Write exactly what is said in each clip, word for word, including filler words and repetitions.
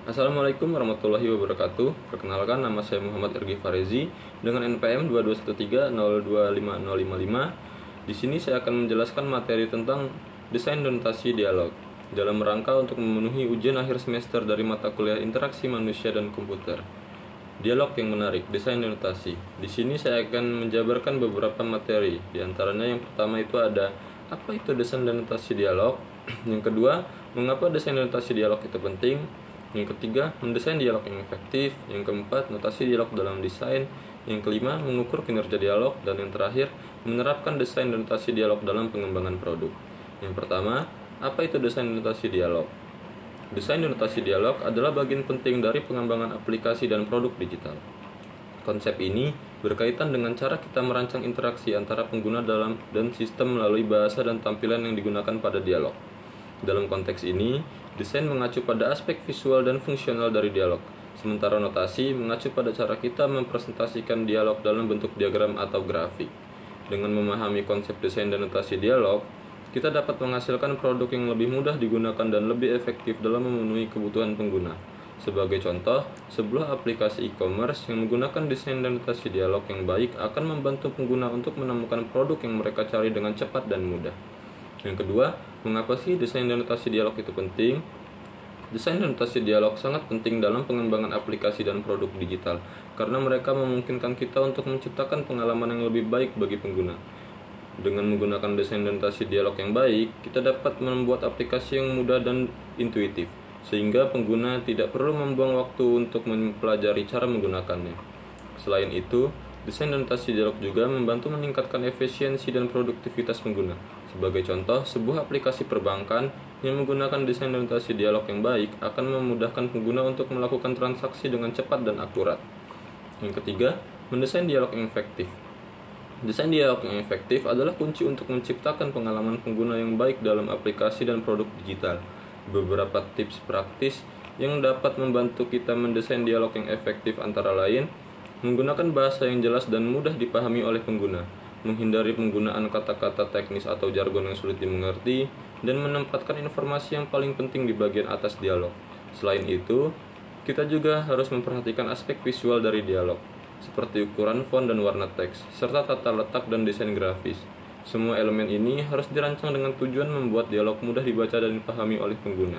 Assalamualaikum warahmatullahi wabarakatuh. Perkenalkan, nama saya Muhammad Irgi Farezi dengan N P M dua dua satu tiga nol dua lima nol lima lima. Di sini saya akan menjelaskan materi tentang desain dan notasi dialog dalam rangka untuk memenuhi ujian akhir semester dari mata kuliah Interaksi Manusia dan Komputer. Dialog yang menarik, desain dan notasi. Di sini saya akan menjabarkan beberapa materi. Di antaranya yang pertama itu ada apa itu desain dan notasi dialog. Yang kedua, mengapa desain dan notasi dialog itu penting. Yang ketiga, mendesain dialog yang efektif. Yang keempat, notasi dialog dalam desain. Yang kelima, mengukur kinerja dialog. Dan yang terakhir, menerapkan desain dan notasi dialog dalam pengembangan produk. Yang pertama, apa itu desain dan notasi dialog? Desain dan notasi dialog adalah bagian penting dari pengembangan aplikasi dan produk digital. Konsep ini berkaitan dengan cara kita merancang interaksi antara pengguna dalam dan sistem melalui bahasa dan tampilan yang digunakan pada dialog. Dalam konteks ini, desain mengacu pada aspek visual dan fungsional dari dialog, sementara notasi mengacu pada cara kita mempresentasikan dialog dalam bentuk diagram atau grafik. Dengan memahami konsep desain dan notasi dialog, kita dapat menghasilkan produk yang lebih mudah digunakan dan lebih efektif dalam memenuhi kebutuhan pengguna. Sebagai contoh, sebuah aplikasi e-commerce yang menggunakan desain dan notasi dialog yang baik akan membantu pengguna untuk menemukan produk yang mereka cari dengan cepat dan mudah. Yang kedua, mengapa sih desain dan notasi dialog itu penting? Desain dan notasi dialog sangat penting dalam pengembangan aplikasi dan produk digital, karena mereka memungkinkan kita untuk menciptakan pengalaman yang lebih baik bagi pengguna. Dengan menggunakan desain dan notasi dialog yang baik, kita dapat membuat aplikasi yang mudah dan intuitif, sehingga pengguna tidak perlu membuang waktu untuk mempelajari cara menggunakannya. Selain itu, desain dan notasi dialog juga membantu meningkatkan efisiensi dan produktivitas pengguna. Sebagai contoh, sebuah aplikasi perbankan yang menggunakan desain dan notasi dialog yang baik akan memudahkan pengguna untuk melakukan transaksi dengan cepat dan akurat. Yang ketiga, mendesain dialog yang efektif. Desain dialog yang efektif adalah kunci untuk menciptakan pengalaman pengguna yang baik dalam aplikasi dan produk digital. Beberapa tips praktis yang dapat membantu kita mendesain dialog yang efektif antara lain: menggunakan bahasa yang jelas dan mudah dipahami oleh pengguna, menghindari penggunaan kata-kata teknis atau jargon yang sulit dimengerti, dan menempatkan informasi yang paling penting di bagian atas dialog. Selain itu, kita juga harus memperhatikan aspek visual dari dialog, seperti ukuran font dan warna teks, serta tata letak dan desain grafis. Semua elemen ini harus dirancang dengan tujuan membuat dialog mudah dibaca dan dipahami oleh pengguna.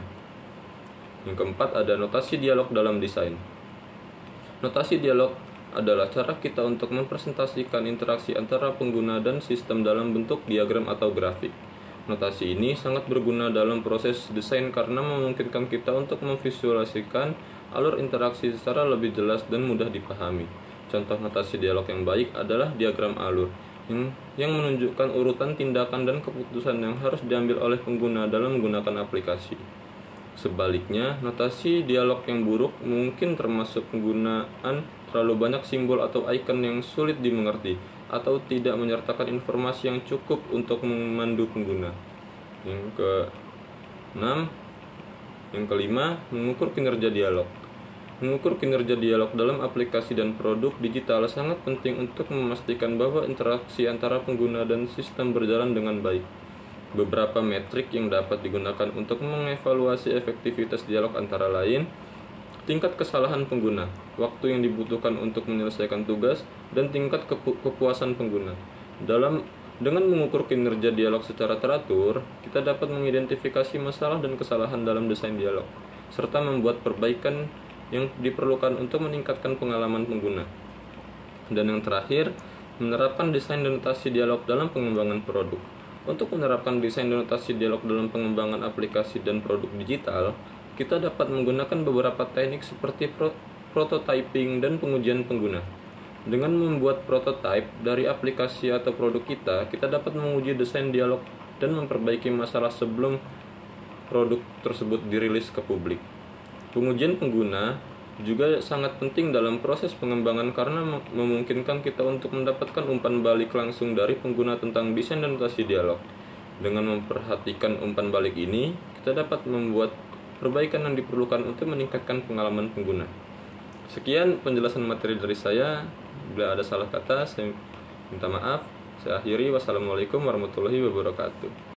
Yang keempat, ada notasi dialog dalam desain. Notasi dialog adalah cara kita untuk mempresentasikan interaksi antara pengguna dan sistem dalam bentuk diagram atau grafik. Notasi ini sangat berguna dalam proses desain karena memungkinkan kita untuk memvisualisasikan alur interaksi secara lebih jelas dan mudah dipahami. Contoh notasi dialog yang baik adalah diagram alur, yang, yang menunjukkan urutan tindakan dan keputusan yang harus diambil oleh pengguna dalam menggunakan aplikasi. Sebaliknya, notasi dialog yang buruk mungkin termasuk penggunaan terlalu banyak simbol atau icon yang sulit dimengerti, atau tidak menyertakan informasi yang cukup untuk memandu pengguna. Yang keenam, yang kelima, mengukur kinerja dialog. Mengukur kinerja dialog dalam aplikasi dan produk digital sangat penting untuk memastikan bahwa interaksi antara pengguna dan sistem berjalan dengan baik. Beberapa metrik yang dapat digunakan untuk mengevaluasi efektivitas dialog antara lain: tingkat kesalahan pengguna, waktu yang dibutuhkan untuk menyelesaikan tugas, dan tingkat kepu- kepuasan pengguna. Dalam dengan mengukur kinerja dialog secara teratur, kita dapat mengidentifikasi masalah dan kesalahan dalam desain dialog, serta membuat perbaikan yang diperlukan untuk meningkatkan pengalaman pengguna. Dan yang terakhir, menerapkan desain dan notasi dialog dalam pengembangan produk. Untuk menerapkan desain dan notasi dialog dalam pengembangan aplikasi dan produk digital, kita dapat menggunakan beberapa teknik seperti pro- prototyping dan pengujian pengguna. Dengan membuat prototype dari aplikasi atau produk kita, kita dapat menguji desain dialog dan memperbaiki masalah sebelum produk tersebut dirilis ke publik. Pengujian pengguna juga sangat penting dalam proses pengembangan karena memungkinkan kita untuk mendapatkan umpan balik langsung dari pengguna tentang desain dan notasi dialog. Dengan memperhatikan umpan balik ini, kita dapat membuat perbaikan yang diperlukan untuk meningkatkan pengalaman pengguna. Sekian penjelasan materi dari saya. Bila ada salah kata, saya minta maaf. Saya akhiri. Wassalamualaikum warahmatullahi wabarakatuh.